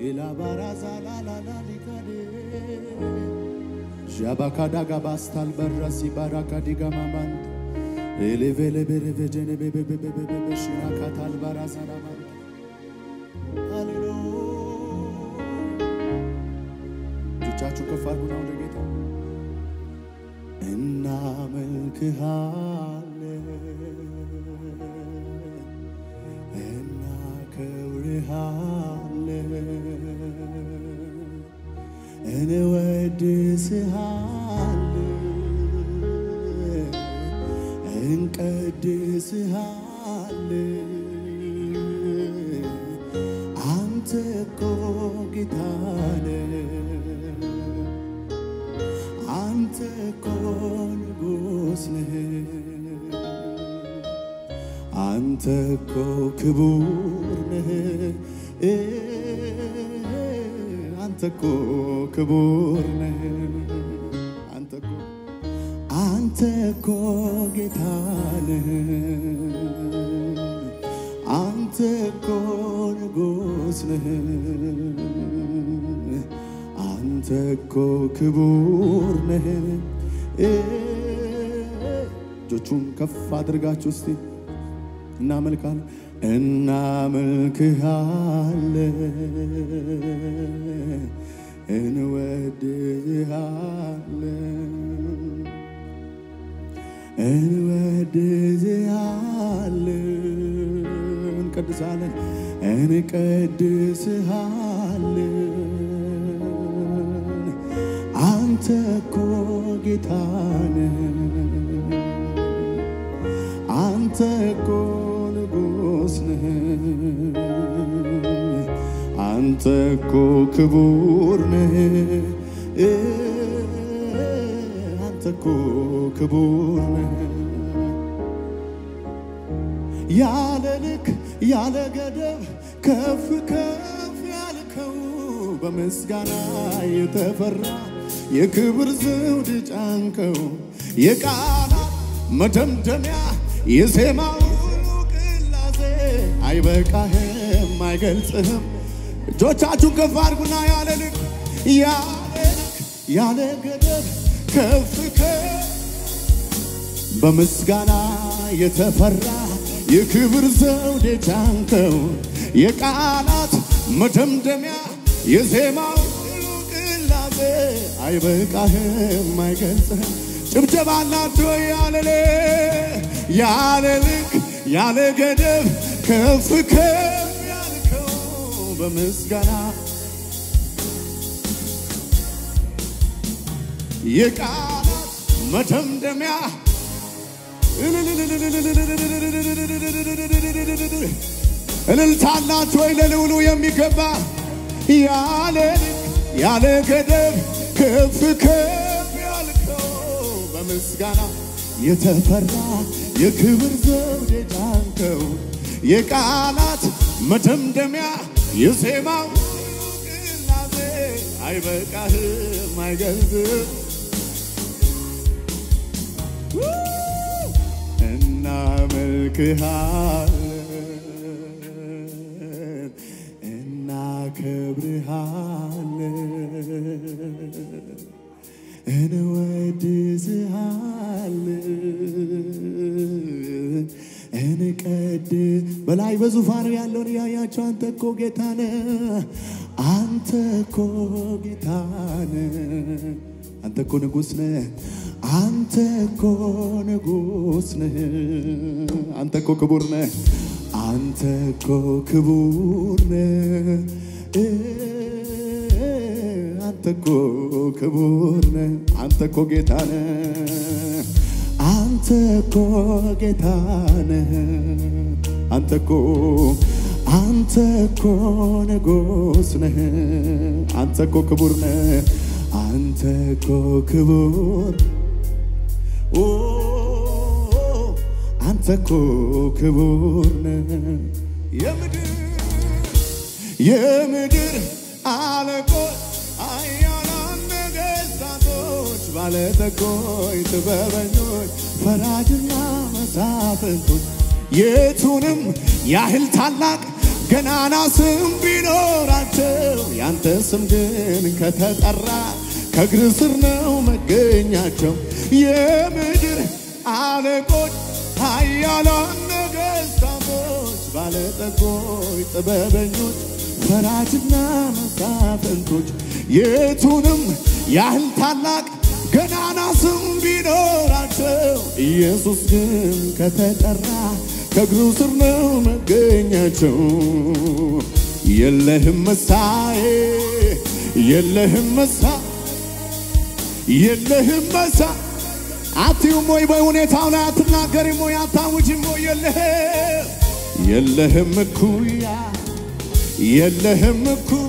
Ila baraza la la la likade Jabakada gabastal barasi baraka digamamant Elevele berevejene bebe shina katal baraza ramant Hallelujah Juchachu kafaruna legeta Enna melkhale Enna kavrihale Ene wedishale Enkadishale Ante ko gitane Ante ko nugusne Ante ko kburne Ante ko kburne Ante ko gitane Ante ko nugusne Ante ko kburne Jochun kaf aድርጋችሁ እስቲ እናመልካለን እናመልክሃለን እንወድሃለን እንወድሃለን እንቀድሳለን እንቀድስሃለን አንተ እኮ ጌታ ነህ አንተ እኮ ንጉሥ ነህ አንተ እኮ ክቡር ነህ አንተ እኮ ክቡር ነህ ያለ ልክ ያለ ገደብ ከፍ ከፍ ያልከው በምስጋና የተፈራ የክብር ዘውድ ጫንከው የቃላት መደምደሚያ የዜማው ቅላጼ አይበቃህም አይገልጽህም እጆቻችሁን ከፍ አድርጉና ያለ ልክ ያለ ገደብ ከፍ ከፍ በምስጋና የተፈራ የክብር ዘውድ ጫንከው የቃላት መደምደሚያ የዜማው ቅላጼ አይበቃህም አይገልጽህም ጭብጨባላችሁ ያለ ልክ ያለ ገደብ ከፍ ከፍ ያልከው በምስጋና የቃላት መደምደሚያ እልልታላችሁ ወይ ለልውሉ የሚገባ ያለ ልክ ያለ ገደብ ከፍ ከፍ ያልከው በምስጋና የተፈራ የክብር ዘውድ ጫንከው የቃላት መደምደሚያ የዜማው ቅላጼ አይበቃህም አይገልጽም እናመልክሃለን እናከብርሃለን እንወድስሃለን እንቀድ በላይ በዙፋኑ ያለውን ያያችሁ አንተ እኮ ጌታ ነህ አንተ እኮ ጌታ ነህ አንተ እኮ ንጉሥ ነህ አንተ እኮ ንጉሥ ነህ አንተ እኮ ክቡር ነህ አንተ እኮ ክቡር ነህ አንተ እኮ ክቡር ነህ አንተ እኮ ጌታ ነህ አንተ እኮ ጌታ ነህ አንተ እኮ ንጉሥ ነህ አንተ እኮ ክቡር ነህ አንተ እኮ ክቡር አንተ እኮ ክቡር ነህ የምድር አለቆች አያላን ነገሥታቶች ባለጠጎች ጥበበኞች ፈራጅና መሳፍንቶች የቱንም ያህል ታላቅ ገናና ስም ቢኖራቸው ያንተ ስም ግን ከተጠራ ከእግር ስር ነው መገኛቸው የምድር አለቆች ኃያላን ነገሥታቶች ባለጠጎች ጥበበኞች ፈራጅና መሳፍንቶች የቱንም ያህል ታላቅ ገናና ስም ቢኖራቸው ኢየሱስ ግን ከተጠራ ከእግሩ ስር ነው መገኛቸው የለህም መሳዬ የለህም መሳዬ የለህም መሳዬ አትዩም ወይ በሁኔታው ላይ አትናገሪም ወይ አታውጅም ወይ የለህም እኩያ የለህም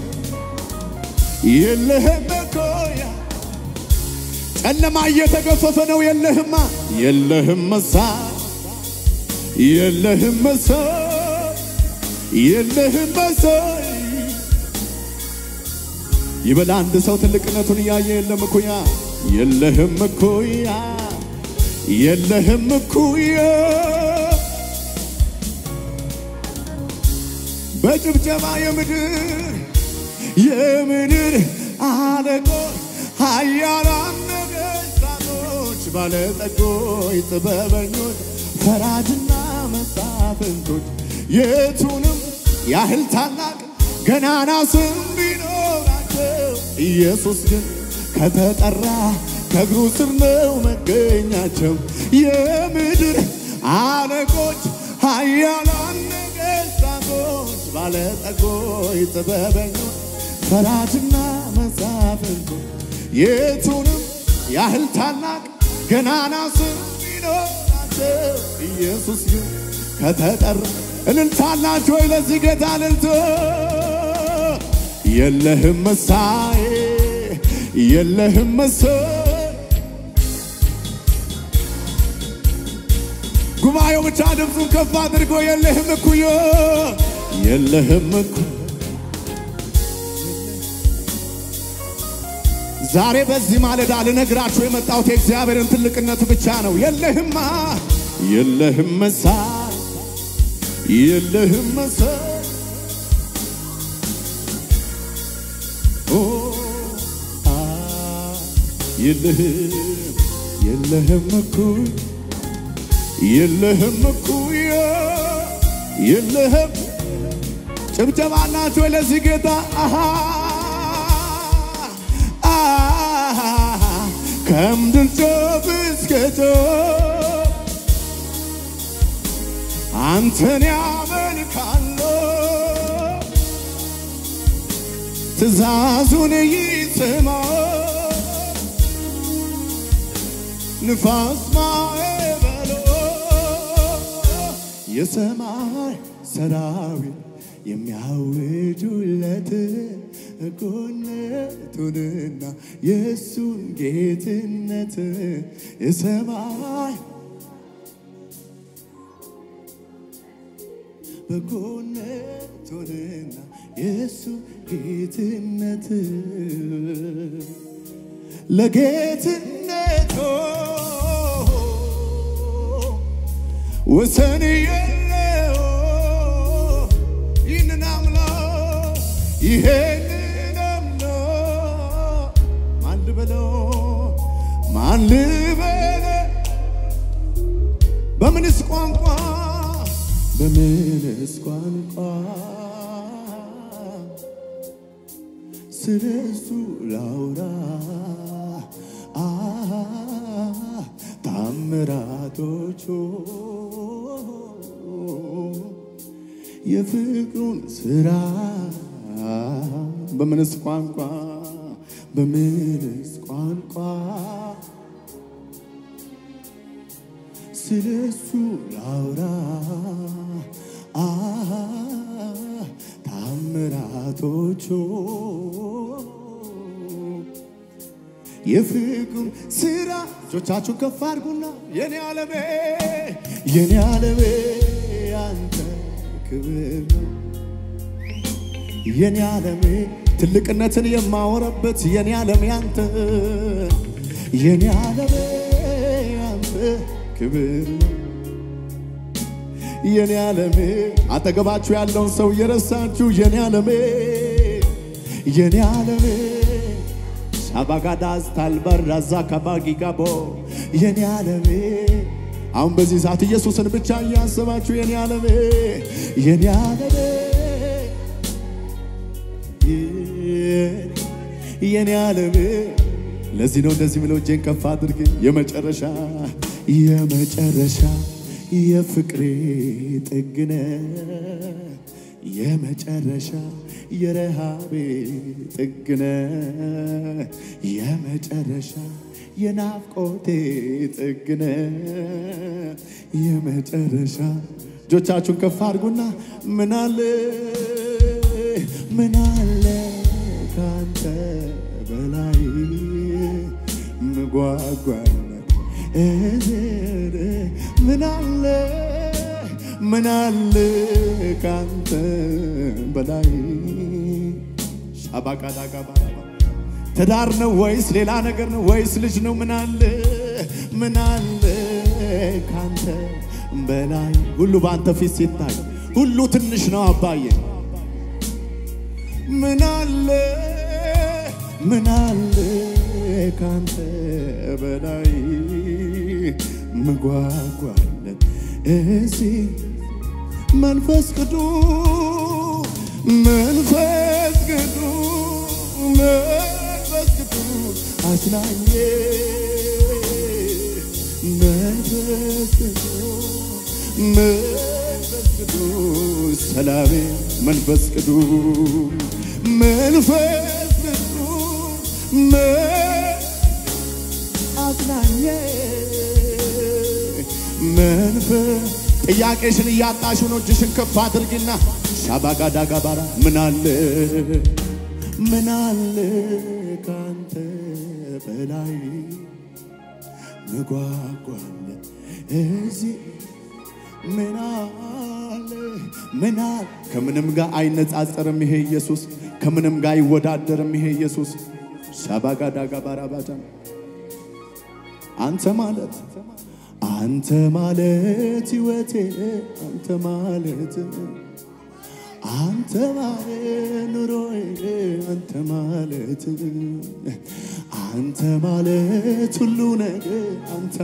እኩያ ጨለማ እየተገፈፈ ነው የለህማ የለህም መሳይ የለህም መሳይ የለህም መሳይ ይበል አንድ ሰው ትልቅነቱን ያየ የለም እኩያ የለህም እኩያ የለህም እኩያ በጭብጨባ የምድር አለቆች ኃያላን ነገሥታቶች ባለጠጎች ጥበበኞች ፈራጅና መሳፍንቶች የቱንም ያህል ታላቅ ገናና ስም ቢኖራቸው ኢየሱስ ግን ከተጠራ ከእግሩ ስር ነው መገኛቸው የምድር አለቆች ኃያላን ነገሥታቶች ባለጠጎች ጥበበኞች ፈራጅና መሳፍንቶች የቱንም ያህል ታላቅ ገናና ስም ቢኖራቸው ኢየሱስ ግን ከተጠራ እልልታላችሁ ወይ ለዚህ ጌታ እልልታ የለህም መሳዬ የለህም መሳዬ ጉባኤው ብቻ ድምፁን ከፍ አድርጎ የለህም እኩያ የለህም እኩያ ዛሬ በዚህ ማለዳ ልነግራችሁ የመጣሁት የእግዚአብሔርን ትልቅነት ብቻ ነው የለህማ የለህም መሳይ የለህም መሳይ የለህም እኩያ የለህም እኩያ የለህም ጭብጨባላችሁ ለዚህ ጌታ ከምድር ጫፍ እስከ ጫፍ አንተን ያመልካሉ ትእዛዙን ይስማ ንፋስ ማዕበሉ የሰማይ ሰራዊት የሚያውጁለት ጎነቱንና የሱን ጌትነት የሰማይ በጎነቱንና የሱን ጌትነት ለጌትነቱ ወሰን የለው ይህንን አምላክ ይሄንን አምኖ ማን ልበለው በምንስ ቋንቋ ስለሱ ላውራ ታምራቶቹ የፍቅሩን ስራ በምንስ ቋንቋ ስለሱ ላውራ ታምራቶቹ የፍቅሩን ስራ እጆቻችሁን ከፍ አድርጉና የኔ ዓለሜ አንተ ክብር ነው የኔ ዓለሜ ትልቅነትን የማወራበት የኔ ዓለም ያንተ የኔ ዓለሜ አንተ ክብር ነው የኔ ዓለሜ አጠገባችሁ ያለውን ሰው እየረሳችሁ የኔ ዓለሜ የኔ ዓለም ሻባጋዳስ ታልበራዛ ከባጊጋቦ የኔ ዓለም አሁን በዚህ ሰዓት ኢየሱስን ብቻ ያሰባችሁ የኔ ዓለም የኔ ዓለም የኔ ዓለም ለዚህ ነው እንደዚህ ብለው እጄን ከፍ አድርጌ የመጨረሻ የፍቅሬ ጥግነ የመጨረሻ የረሃቤ ጥግነ የመጨረሻ የናፍቆቴ ጥግነ የመጨረሻ እጆቻችሁን ከፍ አድርጉና ምን አለ ካንተ በላይ ምጓጓለት ምን አለ ካንተ በላይ ሻባቃዳጋባ ትዳር ነው ወይስ ሌላ ነገር ነው ወይስ ልጅ ነው ምን አለ ካንተ በላይ ሁሉ ባንተ ፊት ሲታይ ሁሉ ትንሽ ነው አባዬ ምን አለ ካንተ በላይ ምጓጓለት እዚህ መንፈስ ቅዱስ አጽናኜ መንፈስ ቅዱስ ሰላሜ መንፈስ ቅዱስ አጽናኜ ጥያቄሽን እያጣሽው ነው እጅሽን ከፍ አድርጊና ሻባጋዳጋባራ ምን አለ ካንተ በላይ ምጓጓለት እዚህ ምን አለ ከምንም ጋር አይነጻጸርም ይሄ ኢየሱስ ከምንም ጋር አይወዳደርም ይሄ ኢየሱስ ሻባጋዳጋባራ ባታ አንተ ማለት ሕይወቴ አንተ ማለት ኑሮዬ አንተ ማለት ሁሉ ነገር አንተ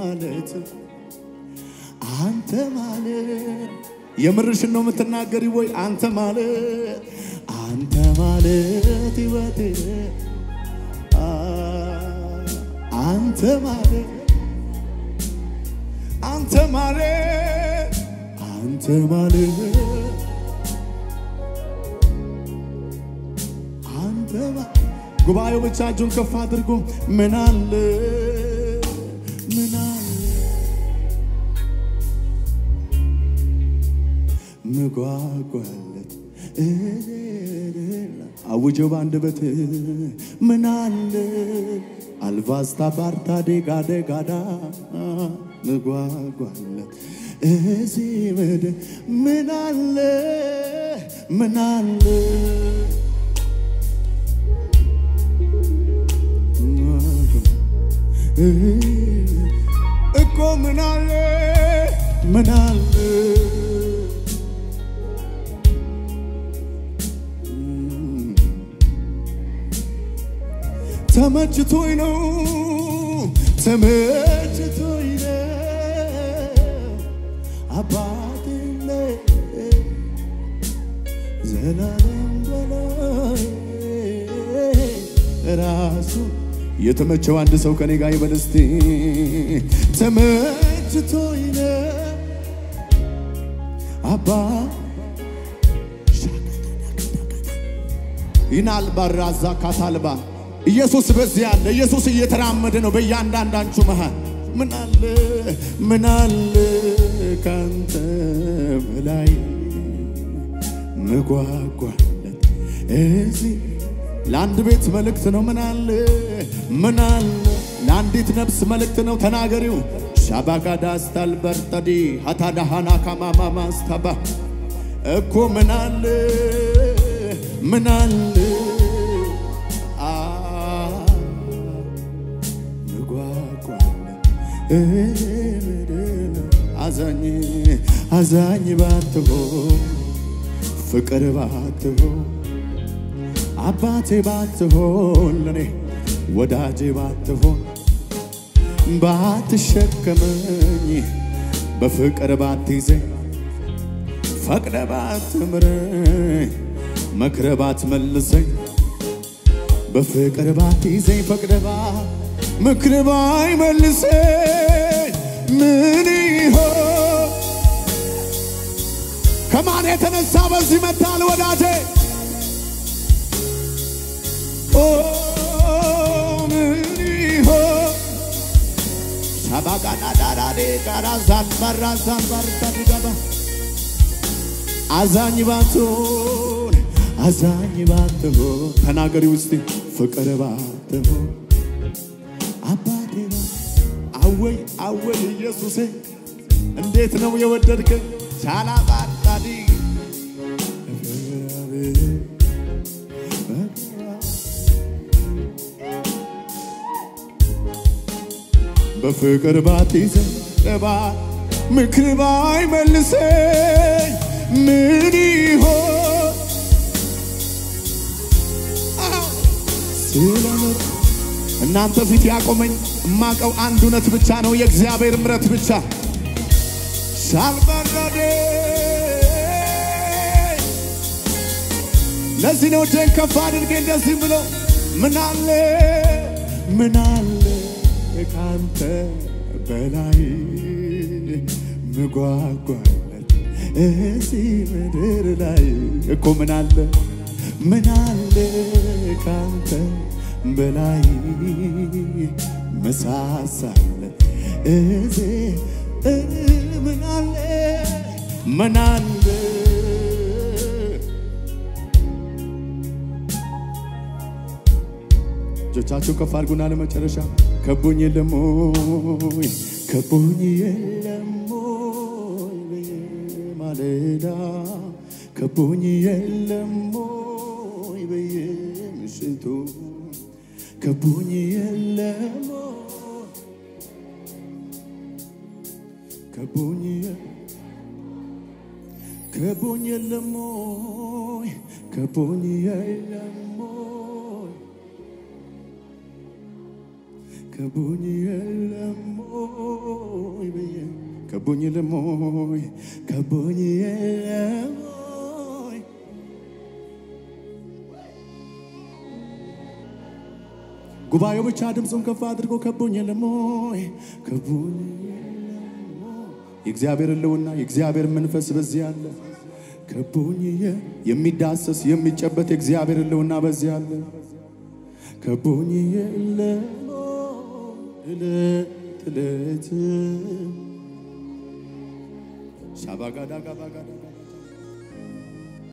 ማለት የምርሽን ነው የምትናገሪ ወይ አንተ ማለት ሕይወቴ አንተ ማለት ጉባኤው ብቻ እጁን ከፍ አድርጎ ምን አለ ምጓጓለት አውጀው ባንደበት ምን አለ አልቫስታ ባርታ ደጋዳ ምጓጓለት እዚህ ምድር ምን አለ እኮ ምን አለ ተመችቶኝ ነው አባቴ ዘላለም በላይ ራሱ የተመቸው አንድ ሰው ከኔ ጋር ይበል እስቲ ተመችቶኝ ነው አባ ይናል በራዛ ካታልባ ኢየሱስ በዚህ ያለ ኢየሱስ እየተራመደ ነው በእያንዳንዳችሁ መሃል ምን አለ ካንተ በላይ ምጓጓለት እዚህ ለአንድ ቤት መልእክት ነው ምን አለ ለአንዲት ነፍስ መልእክት ነው ተናገሪው ሻባጋዳስ ታልበርጠዲ ሀታዳሃና ካማማማስተባ እኮ ምን አለ አዛኝ ባትሆን ፍቅር ባትሆን አባቴ ባትሆን ለኔ ወዳጄ ባትሆን ባትሸከመኝ በፍቅር ባትይዘኝ ፈቅደ ባትምረኝ መክረ ባትመልሰኝ በፍቅር ባትይዘኝ ፈቅደ ምክር ባይመልሰኝ ምን ይሆን ከማን የተነሳ በዚህ መታል ወዳጄ ምን ይሆን ሻባጋዳዳዴ ጋራዛን ባራዛን ባርታዲጋባ አዛኝ ባትሆን ተናገሪ ውስጥ ፍቅር ባትሆን አባቴ አወይ አወይ ኢየሱሴ እንዴት ነው የወደድከኝ ቻላባርታዲ በፍቅር ባትይዘኝ ምክር ባይመልሰኝ ምን ይሆን ስለምር እናንተ ፊት ያቆመኝ እማቀው አንድ እውነት ብቻ ነው የእግዚአብሔር ምሕረት ብቻ ሳልበረደ ለዚህ ነው እጄን ከፍ አድርጌ እንደዚህ ብሎ ምን አለ ካንተ በላይ ምጓጓለት እዚህ ምድር ላይ እኮ ምን አለ ካንተ በላይ መሳሳለ እዚህ ምን አለ እጆቻችሁ ከፍ አድርጉና ለመጨረሻ ከቦኝ የለም ወይ ማለዳ ከቦኝ የለም ወይ በየምሽቱ ከቦኝ የለም ከቦኝ የለም ወይ ከቦኝ የለም ከቦኝ የለም ወይ በየ ከቦኝ የለም ወይ ከቦኝ የለም ወይ ጉባኤው ብቻ ድምጹን ከፍ አድርጎ ከቦኝ የለም ወይ ከቦኝ የለም ወይ የእግዚአብሔር ሕልውና የእግዚአብሔር መንፈስ በዚህ አለ ከቦኝ የሚዳሰስ የሚጨበት የእግዚአብሔር ሕልውና በዚህ አለ ከቦኝ የለም እለት ሻባጋዳ ጋባጋዳ